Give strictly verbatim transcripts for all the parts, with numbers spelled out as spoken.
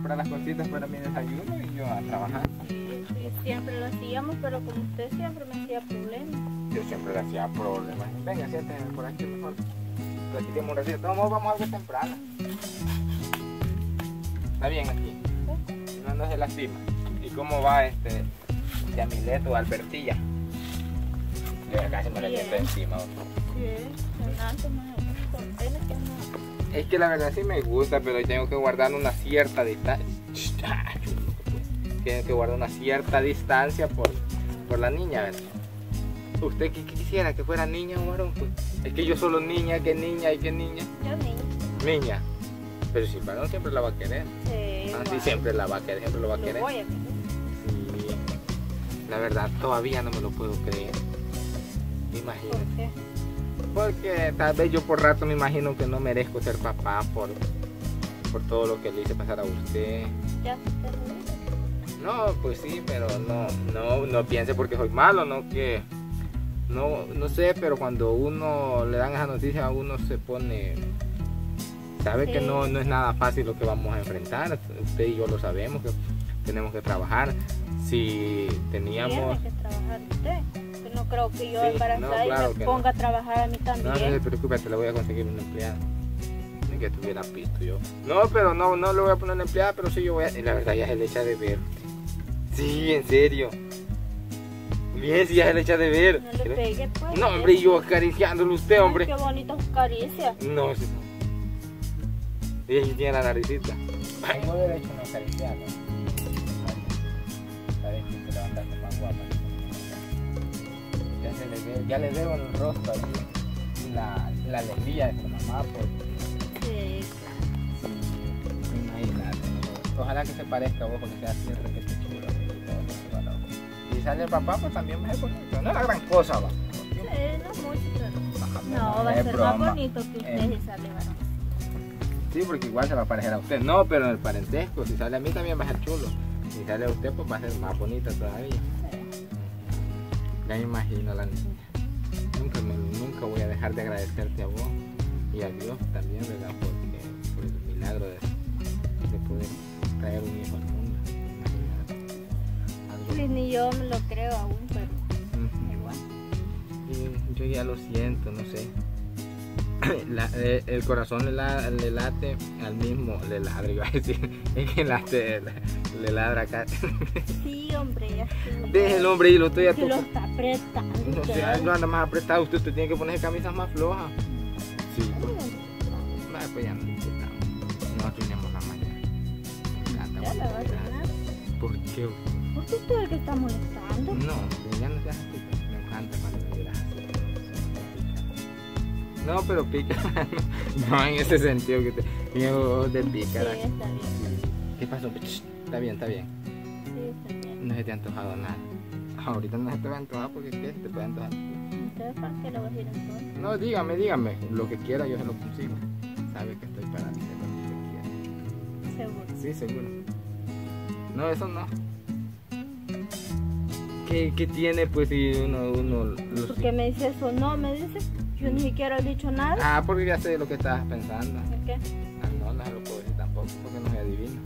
comprar las cositas para mi desayuno y yo a trabajar. Sí, sí, siempre lo hacíamos, pero como usted siempre me hacía problemas. Yo siempre le hacía problemas. Venga, siéntese por aquí mejor. Platiquemos un ratito. Vamos, vamos a algo temprano. Está bien aquí. No, no se lastima. ¿Y cómo va este Yamilet o Albertilla? Yo casi me la siento encima. Sí, Fernando, no, pena que no. Es que la verdad sí me gusta, pero tengo que guardar una cierta distancia. Tengo que guardar una cierta distancia por, por la niña, ¿verdad? ¿Usted qué quisiera? ¿Que fuera niña o varón? Pues es que yo solo niña, que niña y que niña. Yo niña. Niña. Pero si varón siempre la va a querer. Sí. Así bueno. siempre la va a querer, siempre lo va a Lo querer. voy a querer. Sí. La verdad todavía no me lo puedo creer. Imagínate. ¿Por qué? Porque tal vez yo por rato me imagino que no merezco ser papá por, por todo lo que le hice pasar a usted. Ya se terminó. No, pues sí, pero no, no, no piense porque soy malo, no que, no, no sé, pero cuando uno le dan esa noticia a uno se pone, sabe Sí. que no, no es nada fácil lo que vamos a enfrentar, usted y yo lo sabemos, que tenemos que trabajar, si teníamos... Tiene que trabajar usted. Que no creo que yo Sí, embarazada no, claro y me que ponga no. a trabajar a mí también. No, no se preocupe, te le voy a conseguir una empleada. Ni que tuviera pisto yo. No, pero no, no le voy a poner una empleada, pero sí yo voy a... La verdad ya se le echa de ver. Sí, en serio. Bien, sí, ya se le echa de ver. No le pegue, pues. No, hombre, y yo acariciándolo a usted, hombre. Ay, qué bonita su caricia. No, sí. Y ella tiene la naricita. Ay, no hubiera hecho una acariciada. Sabes que te levantaste más guapa. Ya, se le ve, ya le veo en el rostro allí la, la alegría de su mamá. Porque, Sí, sí, imagínate. ¿No? Ojalá que se parezca a vos porque sea cierto que te chulo. Y sale el papá, pues también va a ser bonito. No es la gran cosa, va. sí, no mucho, pero... Ajá, No, va a es ser broma. más bonito que usted Eh. si sale varón. Sí, porque igual se va a parecer a usted. No, pero en el parentesco, si sale a mí también va a ser chulo. Si sale a usted, pues va a ser más bonita todavía. Sí. Ya me imagino a la niña. Nunca, me, nunca voy a dejar de agradecerte a vos y a Dios también, ¿verdad? Porque, por el milagro de, de poder traer un hijo al mundo. Imagínate. Algo- Sí, ni yo me lo creo aún, pero Ujú. igual. Y yo ya lo siento, no sé. La- eh, el corazón le, la- le late al mismo, le ladra, iba a decir, es que late, le ladra acá. Sí, hombre, ya estoy. Deje el hombre y lo estoy a Que lo tocar. está apretando. No usted. sé, no anda más apretado, usted, usted tiene que ponerse camisas más flojas. Sí, pues, Mm, vaya, pues ya no disfrutamos. No arruinemos la mañana. Me encanta. Ya la va a molestar. arruinar. ¿Por qué? ¿Por qué usted es el que está molestando? No, pero ya no seas así. Me encanta cuando me miras así. No, pero pica. No, en ese sentido que te. Tiene ojos de Sí, pícara. está bien. ¿Qué pasó? Está bien, está bien. Sí, está bien. No se te ha antojado nada. Ahorita no se te va a antojar porque ¿qué? Te puede antojar. ¿Usted para qué lo va a decir entonces? No, dígame, dígame. Lo que quiera yo se lo consigo. Sabe que estoy para hacer lo que usted quiera. Seguro. Sí, seguro. No, eso no. ¿Qué, qué tiene pues si uno... uno lo- ¿Por qué me dice eso? No, me dice. Yo ni siquiera he dicho nada. Ah, porque ya sé lo que estabas pensando. ¿Por qué? Ah, no, no se lo puedo decir tampoco porque no soy adivino.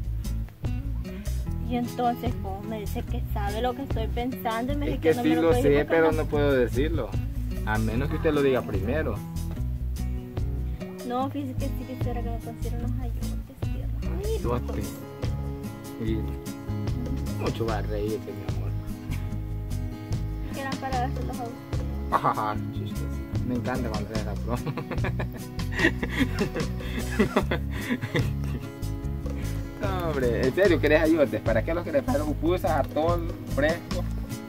Y entonces, ¿cómo me dice que sabe lo que estoy pensando? Y me Es dice que no sí me lo lo puede sé, decir porque pero no. no puedo decirlo. A menos que usted lo diga primero. No, fíjese que sí quisiera que me consiguieran unos ayotes, tierra. Ayote. Y mucho va a reírse, mi amor. Que eran para dárselos a usted. Ajá, chistoso. Me encanta cuando se esa broma. No, hombre, en serio, ¿querés ayotes? ¿Para qué los querés? ¿Para pupusas, atol, fresco?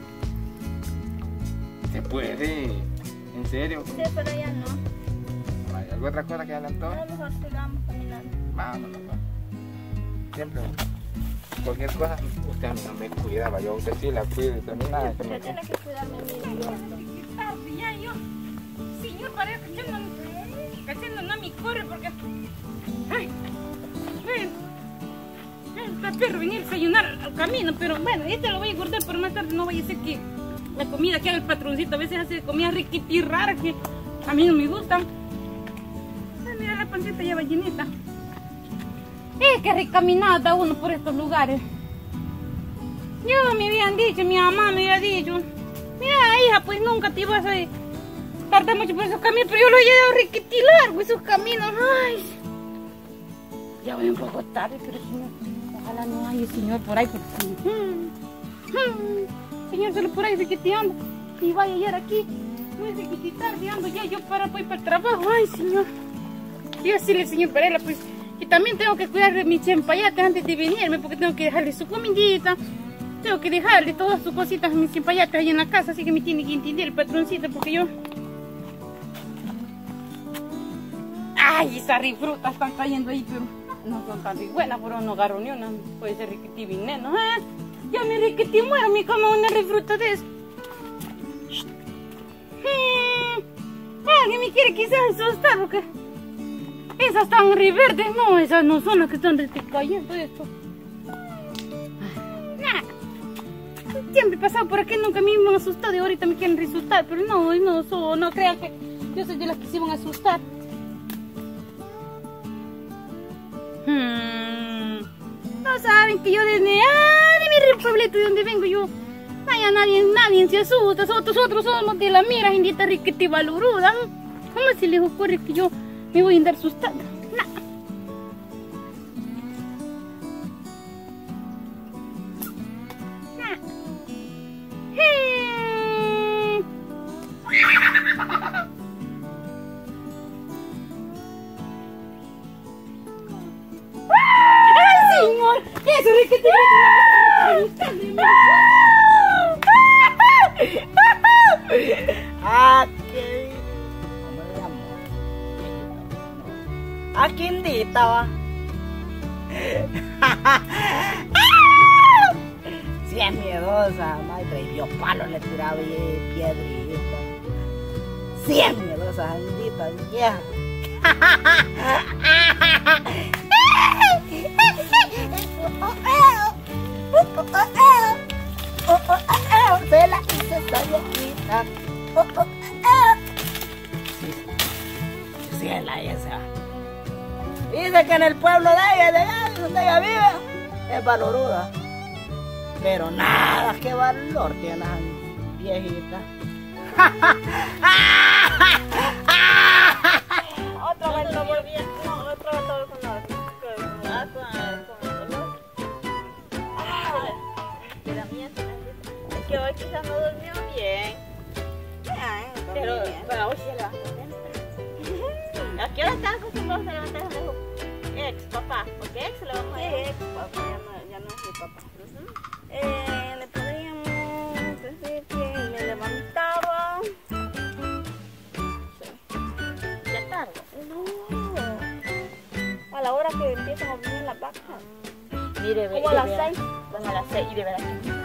Se puede. ¿En serio? Sí, pero ya no. ¿Hay alguna otra cosa que hablan todos? A lo mejor sigamos caminando. Vámonos, pues. Siempre. Cualquier cosa, usted a mí no me cuidaba, yo a usted sí la cuido y también nada. que me- Usted tiene que cuidarme a mí. Qué tarde ya yo. Señor, parece que echando, que echando no me corre porque. Ay, ay, está perro venir a desayunar al camino, pero bueno, este lo voy a guardar para más tarde. No vaya a ser que la comida que haga el patroncito a veces hace comida riquita y rara que a mí no me gustan. Ay, mira, la pancita ya va llenita. Es que recaminada uno por estos lugares. Yo me habían dicho, mi mamá me había dicho, mira hija, pues nunca te ibas a tardar mucho por esos caminos, pero yo lo he llevado requete largo, esos caminos. Ay, ya voy un poco tarde, pero señor, ojalá no haya señor por ahí, porque hmm, hmm, señor solo por ahí requeteando, y vaya a llegar aquí, muy requete tarde, ando ya yo para, voy para el trabajo. Ay señor, yo decirle señor Varela, pues, y también tengo que cuidar de mis chempayates antes de venirme, porque tengo que dejarle su comidita. Tengo que dejarle todas sus cositas a mis chimpayates ahí en la casa, así que me tiene que entender el patroncito, porque yo... Ay, esas rifrutas están cayendo ahí, pero no son tan buenas, pero no agarro ni una. Puede ser riquití veneno, ¿eh? Ya me riquití muero, me como una rifruta de eso. Hmm. Alguien me quiere quizás asustar, porque esas están re verdes, no, esas no son las que están cayendo esto. Siempre he pasado por aquí, nunca me han asustado y ahorita me quieren asustar, pero no, no, so, no crean que yo soy de las que se iban a asustar. Hmm. No saben que yo desde, ah, de mi pueblito de donde vengo yo, vaya, nadie, nadie se asusta, nosotros, nosotros somos de la mira, indita riquete valoruda. ¿Cómo se les ocurre que yo me voy a andar asustando? No. Eso es que te Ah, qué... ¿Cómo le llamo? Ah, Quindita, va. Sí es miedosa, madre, y yo palo le tiraba y piedrita. Sí es miedosa, Andita, vieja. Se la hice esta viejita. Sí, sí es la esa. Dice que en el pueblo de ella, de allá donde ella vive, es valoruda. Pero nada, qué valor tiene la viejita. Otra vez lo volví a... No, otra vez lo volví a... Ah, con el dolor. Es que hoy quizás no durmió bien. Pero para hoy se levantó temprano. ¿A qué hora estás acostumbrado a levantarse con su ex papá? Porque ex se lo vamos a decir. Ex papá, ya no, ya no es mi papá. Uh-huh. eh, le podríamos decir que me levantaba. Sí. ¿Ya tarde? No. A la hora que empiezan a venir las vacas. Mire, como a las seis. Bueno, a las seis y de verdad que me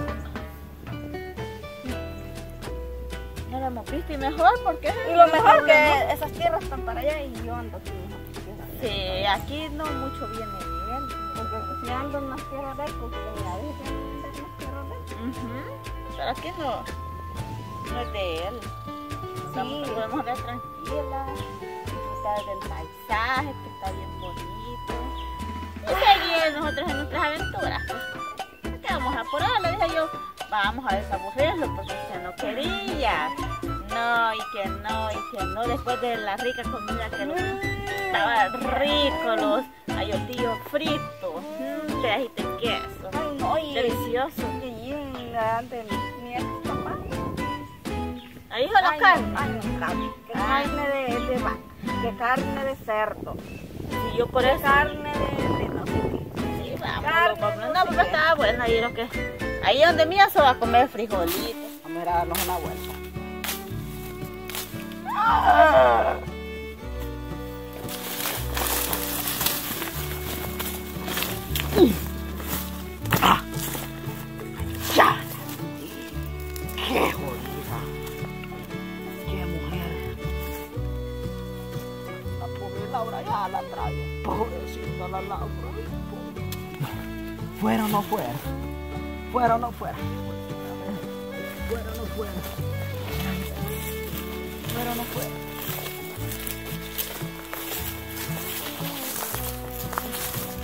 no lo hemos visto y mejor porque y lo mejor que esas tierras están para allá y yo ando aquí. Sí, aquí no mucho viene bien. Porque si ando en las tierras de él, porque a veces ando en las tierras de él. Uh-huh. Pero aquí no, no es de él. Sí. Sí. Podemos ver tranquila, disfrutar del paisaje que está bien bonito. Y seguir nosotros en nuestras aventuras. ¿Qué vamos a apurar? Le dije yo, vamos a desaburrirlo porque usted no quería. No, y que no, y que no. Después de la rica comida que nos estaba rico, los ayotillos fritos, mmm, pedajitos de queso. Ay, no, y delicioso. Y de mi ex papá. Ahí dijo la carne. Ay, no, carne. Que carne de, de vaca, que carne de cerdo. Y yo por eso. Carne de, de no sé qué. Sí, vamos, vamos. No, pero estaba bueno. Ahí lo que. Ahí donde mía se va a comer frijolitos. Vamos a ir a darnos una vuelta. Ah. Ah. Ya. Qué jodida. Qué mujer. La pobre Laura ya la trae. Pobrecita la Laura. Fuera o no fuera. Fuera o no fuera. Fuera o no fuera. Fuera o no fuera.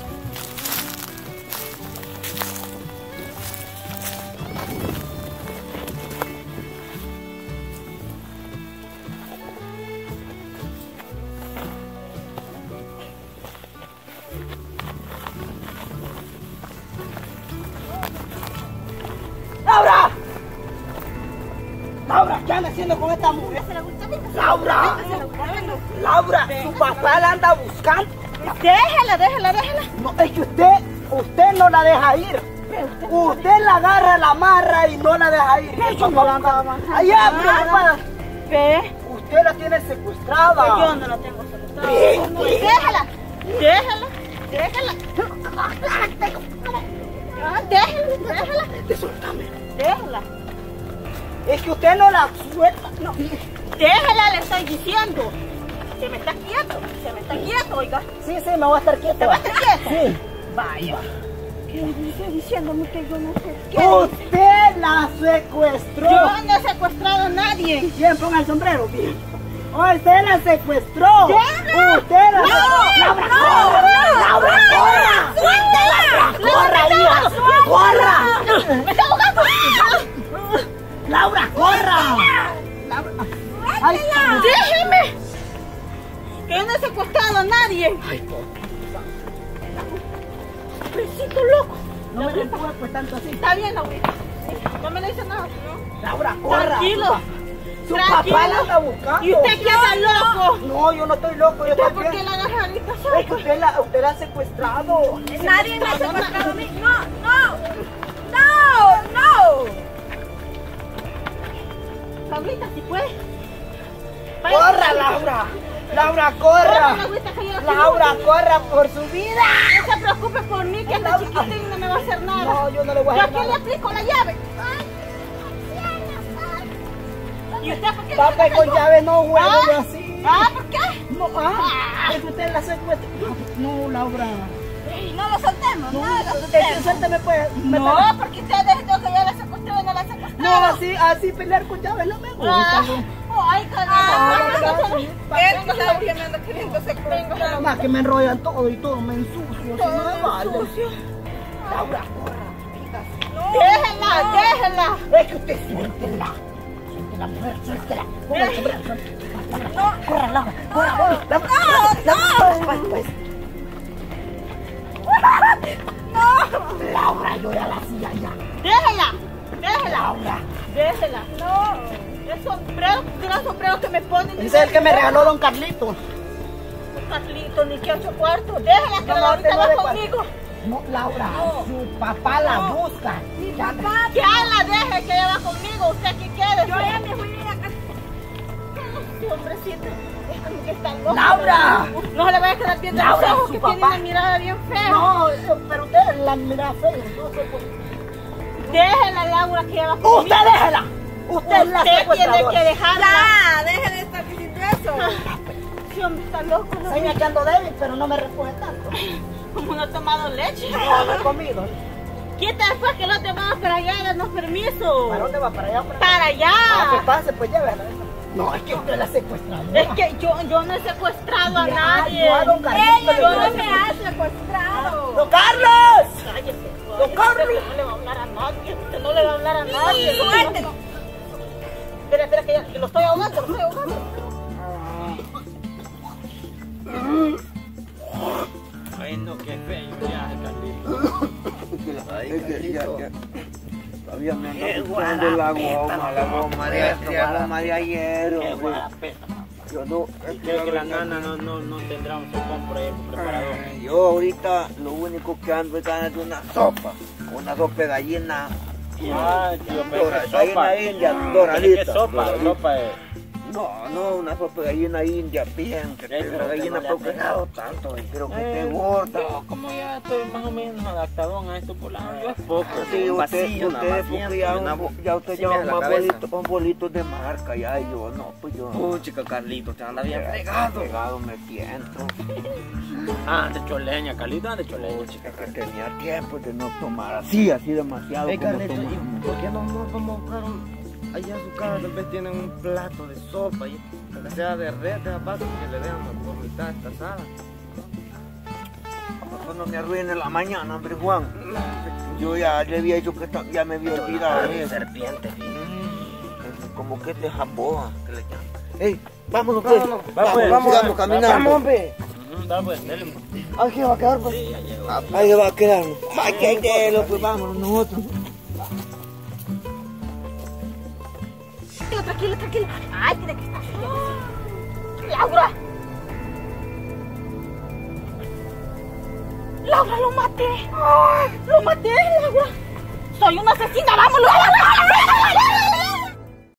están haciendo con esta mujer? Laura, Laura, Laura, su papá la anda buscando. déjala, déjala, déjala. No, es que usted, usted no la deja ir. Usted la agarra, la amarra y no la deja ir. Yo no la ando amarrando. Allá, preocupada. Ve, Usted la tiene secuestrada. yo no la tengo secuestrada. Ve, No, ve. déjala, déjala, déjala. Ah, déjala, déjala, Suéltame. déjala. Es que usted no la suelta. No. Déjala, le estoy diciendo. Se me está quieto, se me está quieto, oiga. Sí, sí, me voy a estar quieto. ¿Te va a estar quieto? Sí. Vaya. ¿Qué dice diciéndome que yo no sé qué? Usted la secuestró. Yo no he secuestrado a nadie. Bien, ponga el sombrero, bien. Usted la secuestró. ¡Déjala! Usted la ¡No! Laura, ¡No! corra. Laura, ¡No! corra. ¡Suéltala! Corra, hija. Corra. ¡Me está ahogando! Laura, corra. Laura. Ay, ¡Déjeme! Que yo no he secuestrado a nadie. ay, por Pobrecito loco. no me empuje pues tanto así. Está bien, Laurita. No me le dice nada, ¿no? Laura, corra. Tranquilo. Su Tranquilo. papá la anda buscando. ¿Y usted qué anda loco? No, yo no estoy loco, yo ¿Usted estoy por qué bien. la agarra ahorita Es sola? que usted la, usted la ha secuestrado. Nadie me ha secuestrado a mí. No, no. No, no. Laurita, si puede. Corra, Laura. Laura, corra. Laurita, que yo- Laura, corra por su vida. No se preocupe por mí, que esta Laura. chiquitín no me va a hacer nada. No, yo no le voy a Yo hacer aquí le nada. aplico la llave. ¿Y usted por qué? Papá, con llave no juego ¿Ah? yo así. ¿Ah, por qué? No, ah, es que usted la secuestró. No, Laura. Ey, no lo soltemos, no, lo Es que soltemos. suélteme pues. me No, pega- porque usted dijo que yo la secuestré y no la secuestré. No, así, así pelear con llave no me gusta. Ah, no. ay, Ah, caramba. sí, Él no sabe que me anda queriendo secuestrar. Más que me enrollan todo y todo me ensucio. Eso no me vale. Laura, corra. Déjela, déjela. Es que usted suéltela. Suéltela, mujer, suéltela. Ponga el sombrero, suéltela. Laura, corra, Laura, corra, corra. Laura, Laura, pues, pues. Laura, yo ya la hacía ya. Déjela, déjela, Laura. déjela. No, el sombrero, gran sombrero que me ponen. Ese es el que me regaló don Carlito. Carlito, ni que ocho cuartos. Déjela que No, la ahorita tengo va de conmigo. No, Laura, su papá la busca. Ya me- Ya la deje que ella va conmigo. ¿Usted qué quiere? Yo ya me fui a casa. Sí, hombrecito. Es como que está loco. ¡Laura! No le vaya a quedar viendo Laura, los ojos su que papá. tiene una mirada bien fea. No, eh, pero usted la mira fea. No sé por qué. Déjela, Laura, que ella va conmigo. Usted déjela. Usted es la Usted tiene secuestradora. que dejarla. Ya, deje de estar diciendo eso. Sí, hombre, está loco. ¿No? Enseña que ando débil, pero no me recoge tanto. Como no ha tomado leche. No, no he comido. Quita después que lo tomamos para allá, danos permiso. ¿Para dónde va? ¿Para allá? o ¿Para acá? Para allá. Ah, que pase, pues llévela. No, es que usted es la secuestradora. Es que yo, yo no he secuestrado a Ya, nadie. yo a don Carlito Ella le yo voy a no me decir. ha secuestrado. ¡Don Carlos! Cállese. ¡Don Carlos! No le va a hablar a nadie. Usted no le va a hablar a nadie. Suéltelo. Espera, espera, que, ya- que lo estoy ahogando, lo estoy ahogando. Ay, no, qué feo viaje, Carlito. Ay, Carlito. Todavía me anda buscando la goma, la goma de, la goma de ayer. Qué hombre. guarapeta. Yo no, es Creo que la verdad, nana no, no, no tendrá un sopón por ahí preparado. eh, Yo ahorita lo único que ando es ganas de una sopa, una sopa de gallina, Ah, tío, pero Dora- ¿qué sopa? gallina india, ¿Qué doradita. sopa? doradita. Sopa es... No, no, una sopa de gallina india, bien, que Eh, te- pero la que gallina no le porque hace no tanto, y creo que te Eh, gorda. yo como ya estoy más o menos adaptadón a esto por la yo es poco. Sí, un usted, vacío, nada usted, más porque siento, ya, una un- bo- ya usted sí lleva me da la más cabeza. bolitos, más bolitos de marca, ya, y yo no, pues yo no. Puchica, Carlito, te anda bien fregado. Fregado me siento. Ah, de choleña, Carlito, de choleña. Chica, que tenía tiempo de no tomar así, así demasiado Hey, como Carlito, ¿y tomamos. por qué no nos vamos a buscar un... allá a su casa? Tal vez tienen un plato de sopa, y aunque sea de red, de paso, que le veamos por mitad esta sala. Pues no me arruine la mañana, hombre, Juan. Yo ya le había dicho que esta- ya me había olvidado de eso. serpiente. Mm, Como que te jamboa, que le llaman. Ey, vámonos pues. Vámonos, vamos, pues, vamos, vamos, vamos caminando. Vamos, hombre. Ujú, da, pues, dele. Ahí se va a quedar, pues. Sí, ya llegó. Ahí va a quedar. Ay, que hay que pues vámonos nosotros. Yo tranquila, tranquila. Ay, tiene que estar seria. Laura. Laura, lo maté. Lo maté, Laura. Soy una asesina, vámonos.